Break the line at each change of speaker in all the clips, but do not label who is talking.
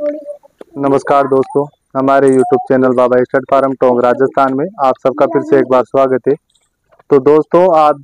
नमस्कार दोस्तों, हमारे YouTube channel Baba stud farm Tonk Rajasthan में आप सबका फिर से एक बार स्वागत है। तो दोस्तों, आप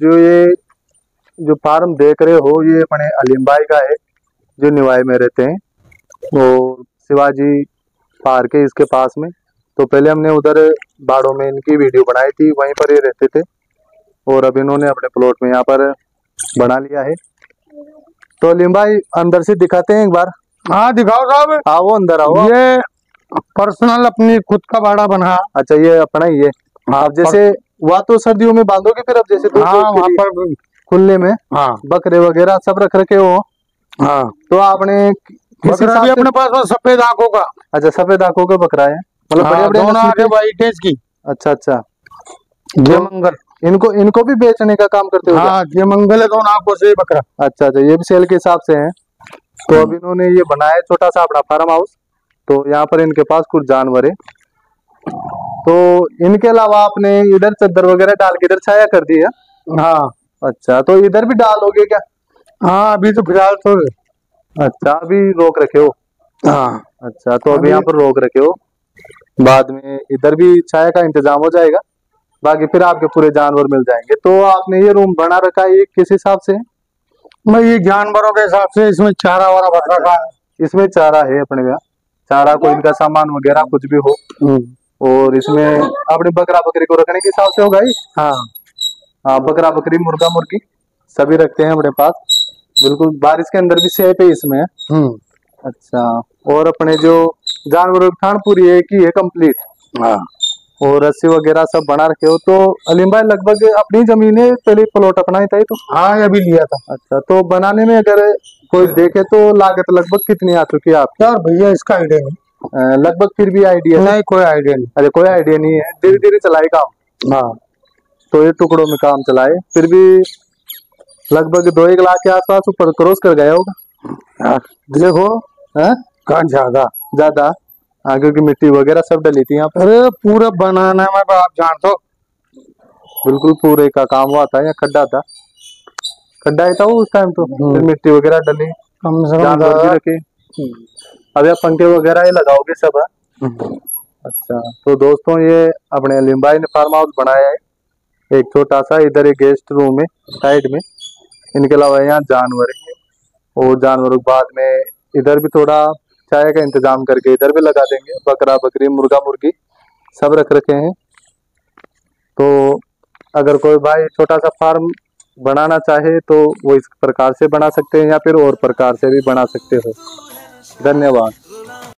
जो फार्म देख रहे हो ये अपने अलीम भाई का है जो निवाई में रहते हैं और शिवाजी पार्क है इसके पास में। तो पहले हमने उधर बाड़ों में इनकी वीडियो बनाई थी, वहीं पर ये रहते थे और अब इन्होंने अपने प्लॉट में यहाँ पर बना लिया है। तो अलीम भाई अंदर से दिखाते हैं एक बार।
हाँ दिखाओ साहब।
आओ अंदर आओ।
ये पर्सनल अपनी खुद का बाड़ा बना।
अच्छा, ये अपना ही है।
हाँ,
अब जैसे वहाँ तो सर्दियों में बांधोगे, फिर अब जैसे
हाँ वहाँ पर
खुले में
हाँ
बकरे वगैरह सब रख रखे हो।
हाँ
तो आपने किस
बकरा
हिसाब
भी
से?
अपने पास में सफेद आंखों का।
अच्छा, सफेद आंखों का बकरा है, मतलब
हाँ,
बढ़िया बढ़िया
दोनों
नस्ल
आंखें
के।
वाइट है इसकी।
अच्छा अच्छा,
जय मंगल।
इनको भी बेचने का काम करते हो क्या?
हाँ जय मंगल है, दोनों आंखों से बकरा।
अच्छा अच्छा, ये भी सेल के हिसाब से है। तो अब इन्होंने ये बनाया है छोटा सा अपना फार्म हाउस। तो यहाँ पर इनके पास कुछ जानवर है। तो इनके अलावा आपने इधर चादर वगैरह डाल के इधर छाया कर दी है?
हाँ
अच्छा, तो इधर भी डालोगे क्या?
हाँ अभी तो फिलहाल तो।
अच्छा, अभी रोक रखे हो?
हाँ
अच्छा, तो अभी यहाँ पर रोक रखे हो, बाद में इधर भी छाया का इंतजाम हो जाएगा, बाकी फिर आपके पूरे जानवर मिल जाएंगे। तो आपने ये रूम बना रखा है, ये किस हिसाब से?
मैं ये जानवरों के हिसाब से इसमें चारा वारा भर रखा है।
इसमें चारा है अपने यहाँ, चारा को इनका सामान वगैरह कुछ भी हो। और इसमें अपने बकरा बकरी को रखने के हिसाब से होगा ही।
हाँ
हाँ, बकरा बकरी मुर्गा मुर्गी सभी रखते हैं अपने पास। बिल्कुल बारिश के अंदर भी सेफ है इसमें। अच्छा, और अपने जो जानवरों की खान पूरी एक ही है कंप्लीट।
हाँ
और रस्सी वगैरह सब बना रखे हो। तो अलीम भाई लगभग अपनी जमीन है, पहले प्लॉट अपना ही था ये तो?
हाँ ये भी लिया था।
अच्छा, तो बनाने में अगर कोई देखे तो लागत लगभग कितनी आ चुकी है आपकी?
यार भैया इसका आइडिया नहीं।
लगभग फिर भी आइडिया
नहीं, कोई आइडिया नहीं।
अरे कोई आइडिया नहीं है, धीरे धीरे चलाए काम।
हाँ
तो ये टुकड़ों में काम चलाए, फिर भी लगभग 2-1 लाख के आसपास ऊपर क्रॉस कर गया होगा।
यार देखो
है
कहाँ
ज्यादा। हाँ, क्योंकि मिट्टी वगैरह सब डली थी यहाँ पे।
अरे पूरा बनाने में तो आप जानते हो।
बिल्कुल पूरे का काम हुआ था, या खड्डा था? खड्डा ही था वो उस टाइम तो। फिर मिट्टी वगैरह डली,
कम से कम
जानवर भी रखे। अब ये पंखे वगैरह ही लगाओगे सब? अच्छा, तो दोस्तों ये अपने अलीम भाई ने फार्म हाउस बनाया है एक छोटा सा। इधर एक गेस्ट रूम है साइड में, इनके अलावा यहाँ जानवर है। और जानवरों के बाद में इधर भी थोड़ा चाय का इंतजाम करके इधर भी लगा देंगे। बकरा बकरी मुर्गा मुर्गी सब रख रखे हैं। तो अगर कोई भाई छोटा सा फार्म बनाना चाहे तो वो इस प्रकार से बना सकते हैं, या फिर और प्रकार से भी बना सकते हो। धन्यवाद।